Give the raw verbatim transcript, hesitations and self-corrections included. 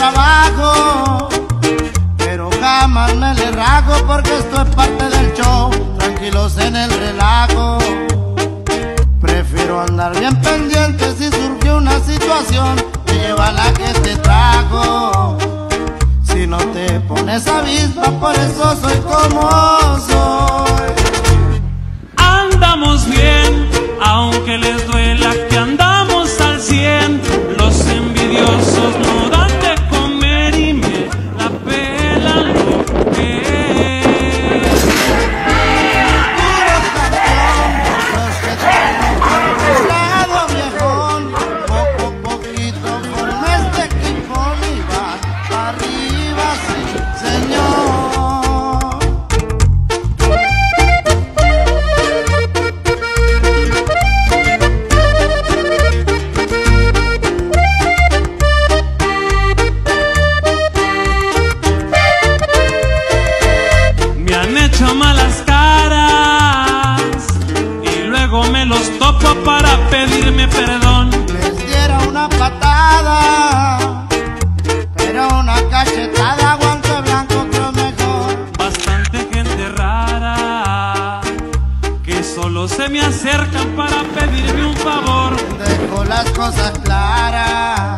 trabajo, pero jamás me le rajo porque esto es parte del show, tranquilos en el relajo. Prefiero andar bien pendiente si surgió una situación, te lleva la que te trajo. Si no te pones avispa, por eso soy como soy. Andamos bien, aunque les duela que andamos al cien. Los envidiosos no dan de comer y me la pelan lo que es. Puro campeón, los que traen un lado viejón, poco a poquito forma este equipo y va para arriba, sí, señor. Malas caras y luego me los topo para pedirme perdón. Les diera una patada, pero una cachetada, guante blanco creo mejor. Bastante gente rara que solo se me acercan para pedirme un favor. Dejo las cosas claras,